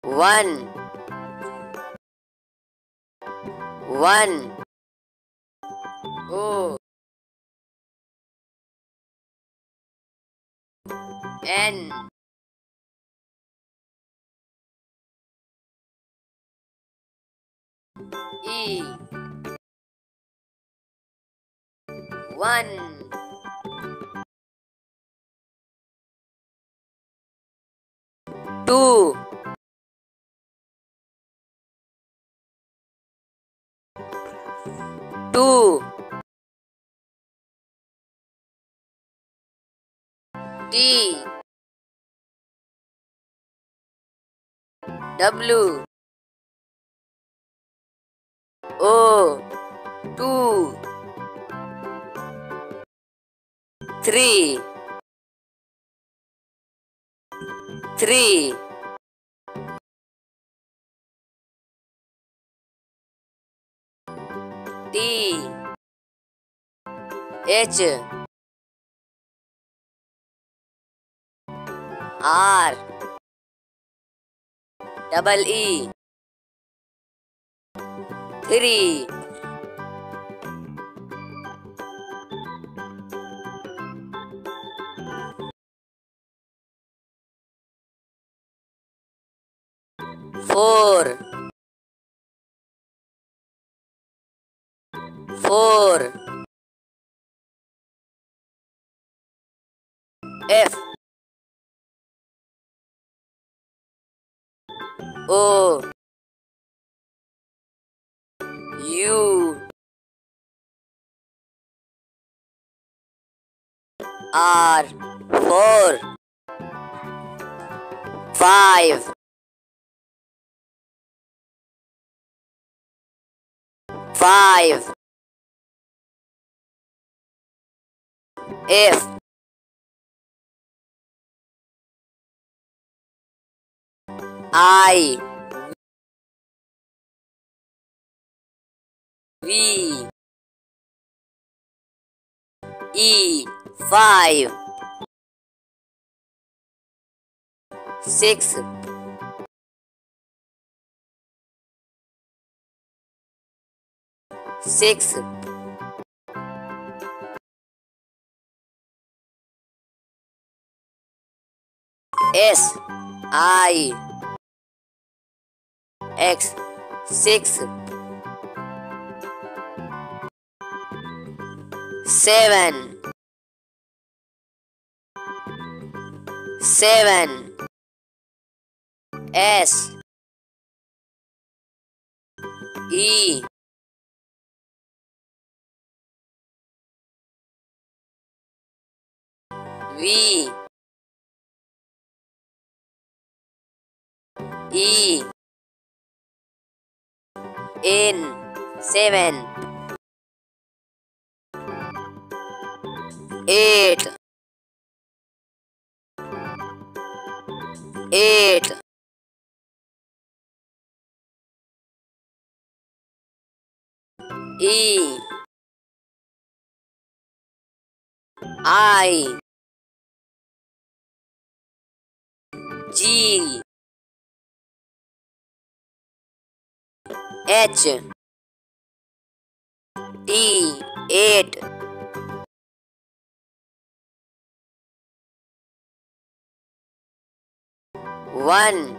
One. One. O. N. E. One. Two. Two. T. W. O. Two. Three. Three. T. H. R. Double E. Three. Four. Four. F. O. U. R. Four. Five. Five. F. I. V. E. Five. Six. Six. S. I. X. Six. Seven. Seven. S. E. V. E. N. Seven. Eight. Eight. E. I. G. H. T. Eight. One.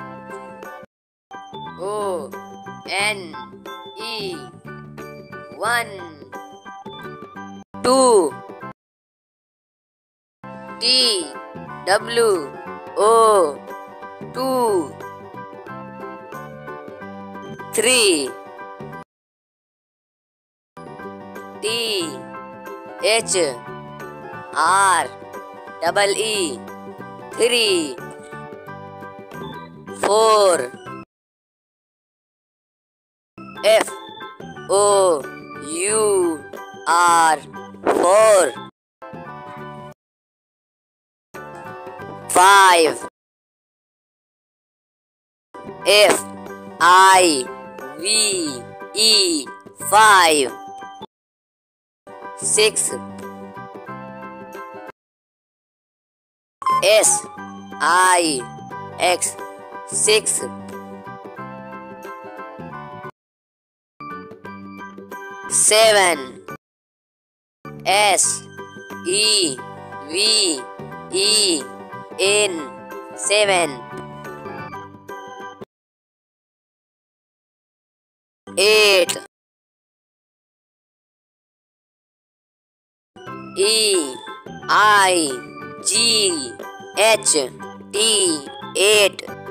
O. N. E. One. Two. T. W. O. Two. Three. T. H. R. Double E. Three. Four. F. O. U. R. Four. Five. F. I. V. E. Five. Six. S. I. X. 6. Seven. S E V E N. 7. 8. E I G H T. 8.